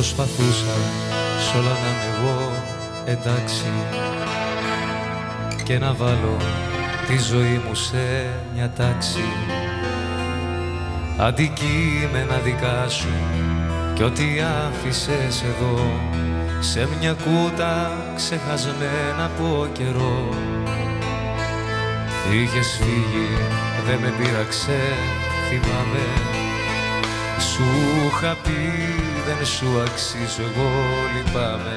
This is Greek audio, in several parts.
Προσπαθούσα σ' όλα να είμαι εγώ εντάξει και να βάλω τη ζωή μου σε μια τάξη. Αντικείμενα δικά σου κι ό,τι άφησες εδώ σε μια κούτα ξεχασμένα από καιρό. Είχες φύγει, δεν με πείραξε, θυμάμαι. Σου είχα πει δεν σου αξίζω, εγώ λυπάμαι.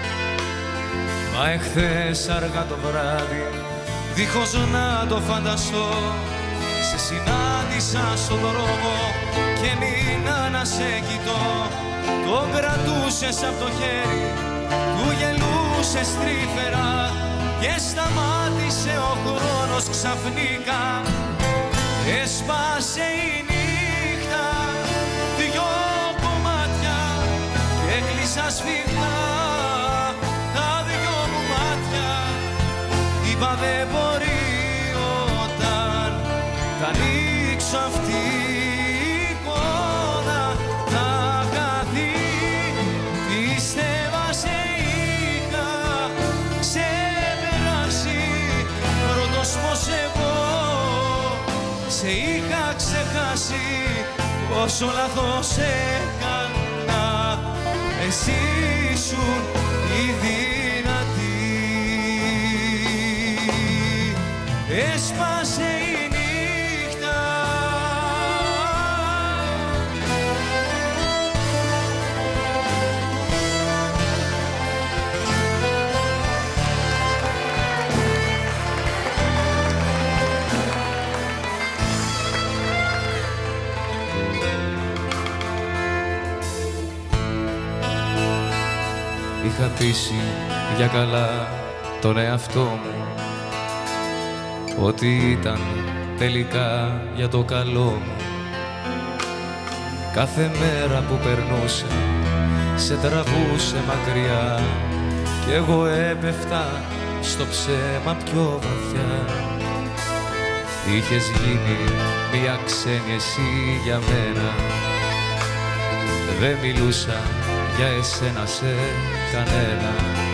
Μα εχθές αργά το βράδυ, δίχως να το φανταστώ, σε συνάντησα στον δρόμο και μείνα να σε κοιτώ. Το κρατούσες απ' το χέρι, του γελούσες τρυφερά και σταμάτησε ο χρόνος ξαφνικά. Έσπασε η νύχτα, δυο κομμάτια και έκλεισα σφιχτά τα δυο μου μάτια. Είπα δεν μπορεί όταν θα ανοίξω αυτή η εικόνα να χαθεί. Πίστευα σε είχα ξεπεράσει, πρώτος πως εγώ σε είχα ξεχάσει. Πόσο λάθος έκανα, εσύ ήσουν η δυνατή. Έσπασε η νύχτα. Είχα πείσει για καλά τον εαυτό μου ότι ήταν τελικά για το καλό μου. Κάθε μέρα που περνούσε σε τραβούσε μακριά κι εγώ έπεφτα στο ψέμα πιο βαθιά. Είχες γίνει μια ξένη εσύ για μένα, δεν μιλούσα για εσένα σε κανένα.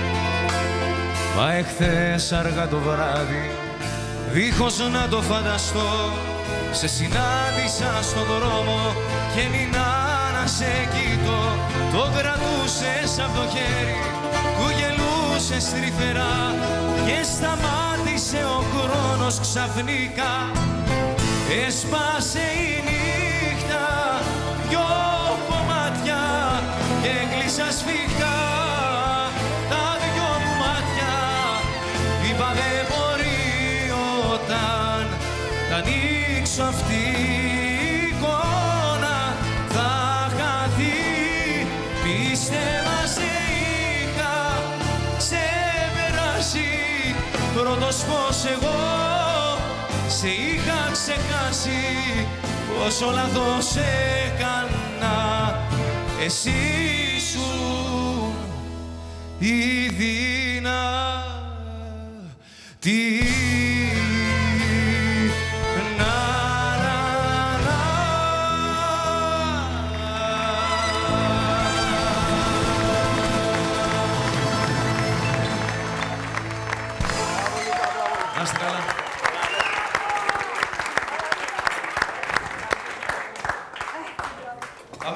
Μα εχθές αργά το βράδυ, δίχως να το φανταστώ, σε συνάντησα στον δρόμο και μείνα να σε κοιτώ. Το κρατούσες απ' το χέρι, του γελούσες τρυφερά και σταμάτησε ο χρόνος ξαφνικά. Έσπασε η νύχτα, δυο κομμάτια και έκλεισα σφιχτά τα δυο μου μάτια. Είπα δεν μπορεί όταν θα ανοίξω αυτή η εικόνα θα χαθεί. Πίστευα σε είχα ξεπεράσει, πρώτος πως εγώ σε είχα ξεχάσει. Πόσο λάθος έκανα, εσύ ήσουν η δυνατή. Να είστε καλά. Πάμε.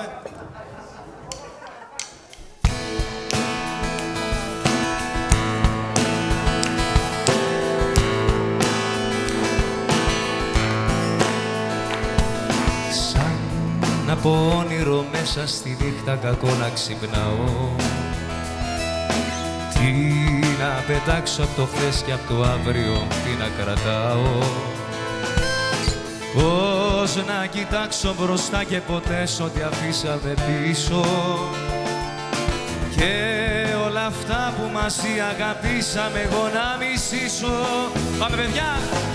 Σαν από όνειρο μέσα στη νύχτα κακό να ξυπνάω, τι να πετάξω απ' το χθες και απ' το αύριο, τι να κρατάω. Πώς να κοιτάξω μπροστά και ποτέ σ' ό,τι αφήσαμε πίσω, και όλα αυτά που μαζί αγαπήσαμε εγώ να μισήσω. Πάμε παιδιά!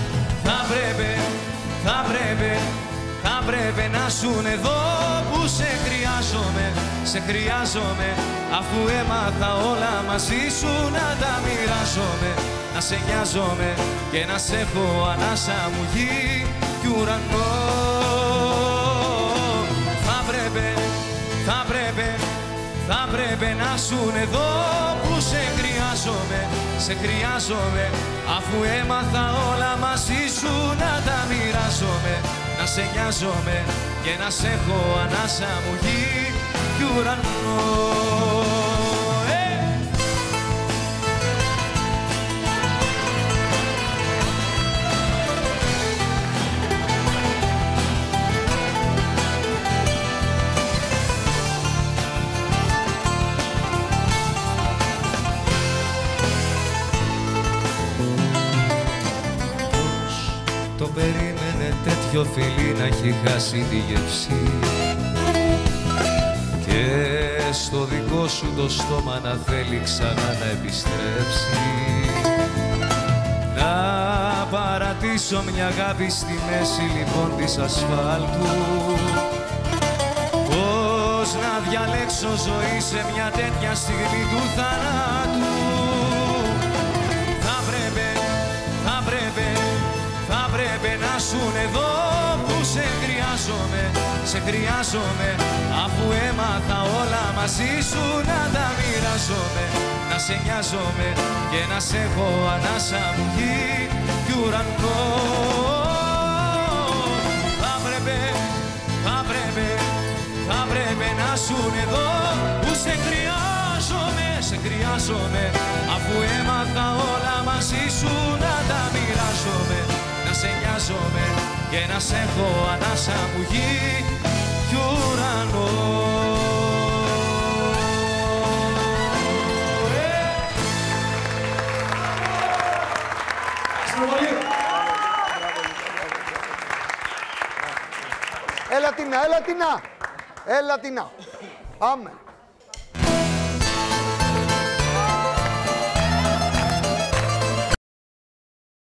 Θα πρέπει να σουν εδώ που σε χρειάζομαι, αφού έμαθα όλα μαζί σου να τα μοιράζομαι. Να σε νοιάζομαι και να σε έχω ανάσα μου γη κι ουρανό. Θα Θα πρέπει να σουν εδώ που σε χρειάζομαι, αφού έμαθα όλα μαζί σου να τα μοιράζομαι, να σε νοιάζομαι και να σε έχω ανάσα μου γη κι ουρανό. Το περίμενε τέτοιο φιλί να έχει χάσει τη γεύση και στο δικό σου το στόμα να θέλει ξανά να επιστρέψει, να παρατήσω μια αγάπη στη μέση λοιπόν της ασφάλτου, πώς να διαλέξω ζωή σε μια τέτοια στιγμή του θανάτου. Θα πρέπει να σουν εδώ που σε χρειάζομαι, αφού έμαθα όλα μαζί σου να τα μοιράζομαι, να σε νοιάζομαι και να σε έχω ανάσα μου γη κι ουρανό. Θα πρέπει να σουν εδώ που σε χρειάζομαι, αφού έμαθα όλα μαζί σου να τα μοιράζομαι, να σε νοιάζομαι και να σε έχω ανάσα μου γη κι ουρανό. Έλα Τίνα. Πάμε.